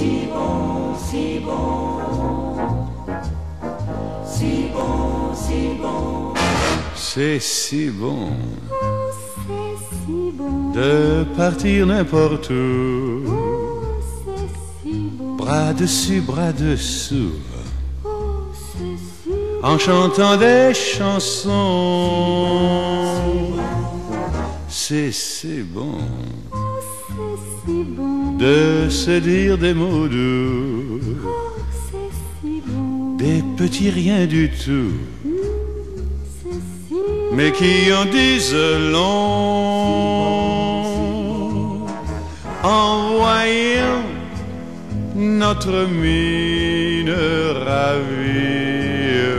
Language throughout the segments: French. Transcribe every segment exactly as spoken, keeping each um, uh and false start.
si bon, si bon, si bon, si bon. C'est si bon Oh, c'est si bon. de partir n'importe où, Oh, c'est si bon. bras dessus, bras dessous, Oh, c'est si bon. en chantant des chansons. C'est si bon Oh, c'est si bon. de se dire des mots doux, Oh, c'est si bon. des petits riens du tout, Mmh, c'est si bon. mais qui en disent long en voyant notre mine ravie.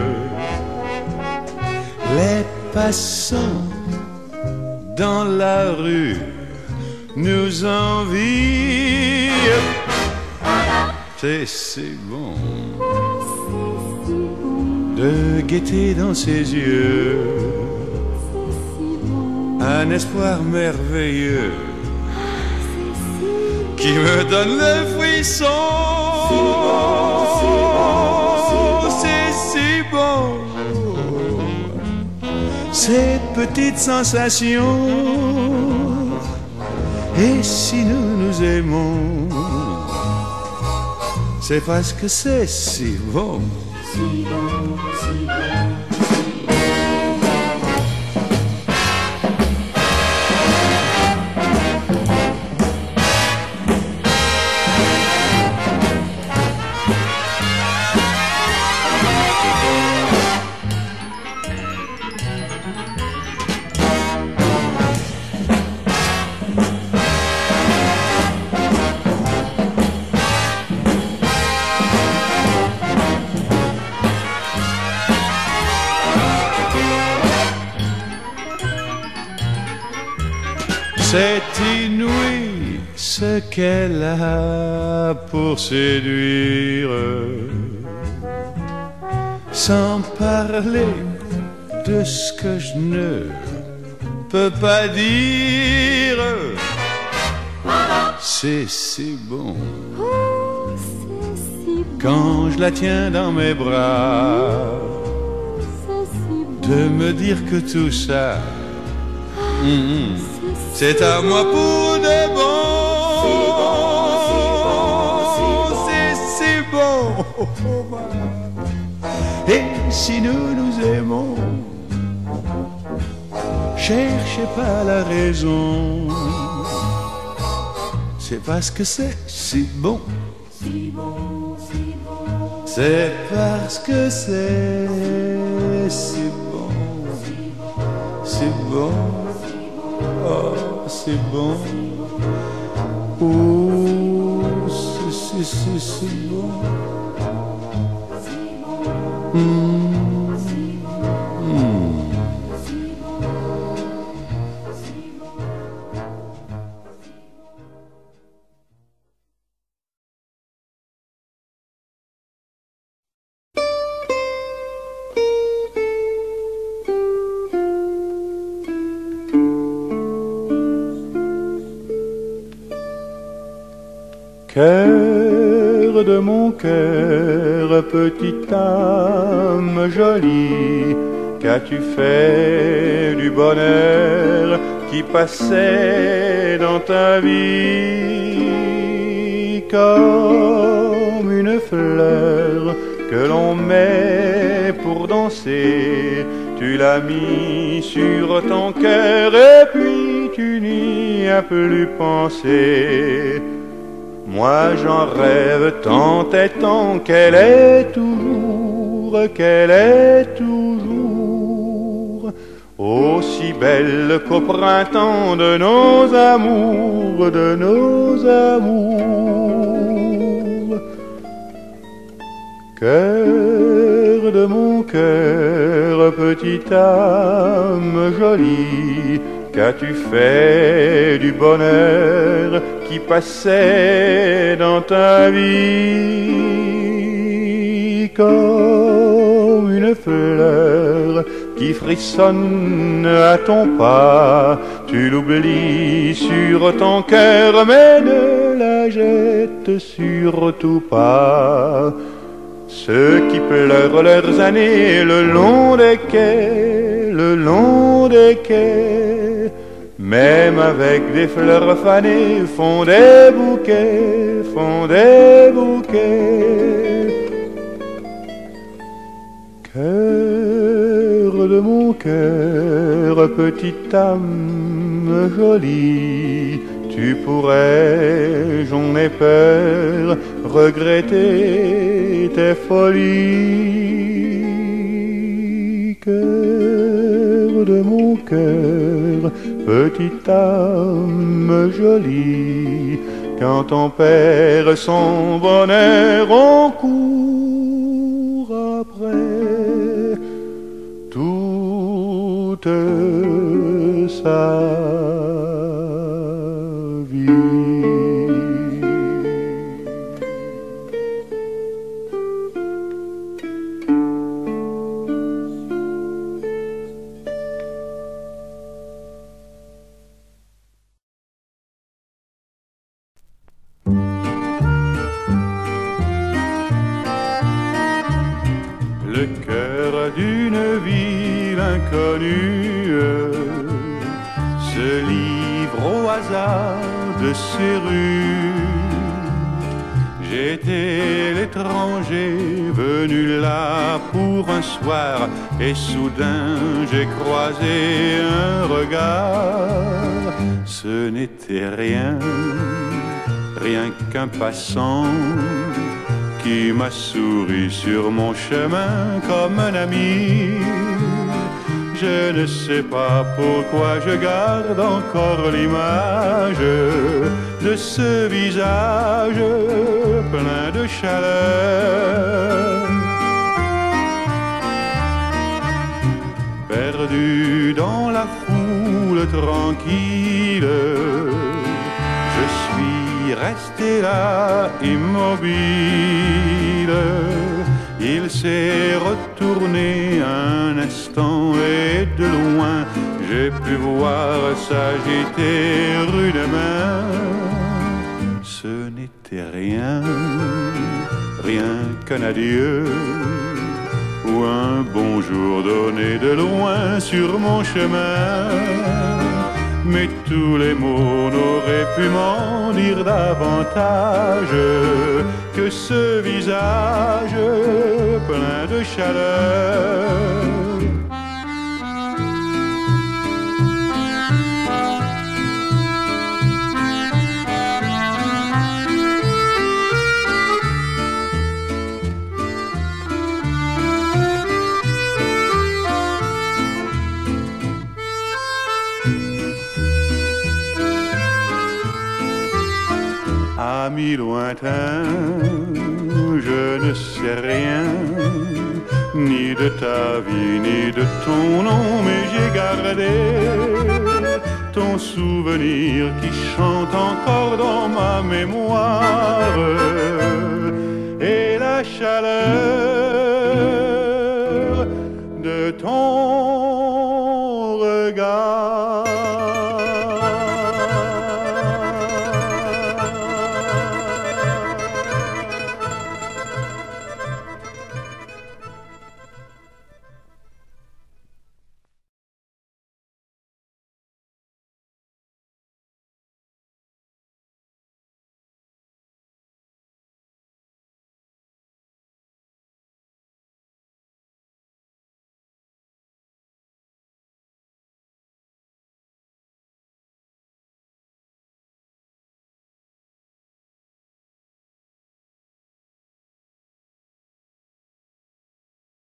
Les passants dans la rue nous envient. C'est si bon Oh, c'est si bon. de guetter dans ses yeux C'est si bon. un espoir merveilleux C'est si bon. qui me donne le frisson. C'est si bon, ces petites sensations. Et si nous nous aimons, c'est parce que c'est si bon. Si bon, si bon. C'est inouï ce qu'elle a pour séduire, sans parler de ce que je ne peux pas dire. C'est si bon Oh, c'est si bon. quand je la tiens dans mes bras, C'est si bon. de me dire que tout ça, mm, c'est à moi pour de bon. C'est si bon. Et si nous nous aimons, cherchez pas la raison. C'est parce que c'est si bon. Si bon, si bon. C'est parce que c'est si bon. Si bon. Oh, c'est bon. Oh, c'est c'est c'est c'est bon. Mm. Mm. Cœur de mon cœur, petite âme jolie, qu'as-tu fait du bonheur qui passait dans ta vie? Comme une fleur que l'on met pour danser, tu l'as mis sur ton cœur et puis tu n'y as plus pensé. Moi j'en rêve tant et tant qu'elle est toujours, qu'elle est toujours aussi belle qu'au printemps de nos amours, de nos amours. Cœur de mon cœur, petite âme jolie, qu'as-tu fait du bonheur qui passait dans ta vie? Comme une fleur qui frissonne à ton pas, tu tu l'oublies sur ton cœur, mais ne la jette surtout pas. Ceux qui pleurent leurs années le long des quais, le long des quais, même avec des fleurs fanées, font des bouquets, font des bouquets. Cœur de mon cœur, petite âme jolie, tu pourrais, j'en ai peur, regretter tes folies. Cœur de mon cœur, petite âme jolie, quand on perd son bonheur, on court après toute sa vie. Le cœur d'une ville inconnue se livre au hasard de ses rues. J'étais l'étranger venu là pour un soir, et soudain j'ai croisé un regard. Ce n'était rien, rien qu'un passant qui m'a souri sur mon chemin comme un ami. Je ne sais pas pourquoi je garde encore l'image de ce visage plein de chaleur. Perdu dans la foule tranquille, je suis resté là immobile. Il s'est retourné un instant et de loin j'ai pu voir s'agiter rudement. Ce n'était rien, rien qu'un adieu ou un bonjour donné de loin sur mon chemin. Mais tous les mots n'auraient pu m'en dire davantage que ce visage plein de chaleur. Ami lointain, je ne sais rien, ni de ta vie, ni de ton nom, mais j'ai gardé ton souvenir qui chante encore dans ma mémoire. Et la chaleur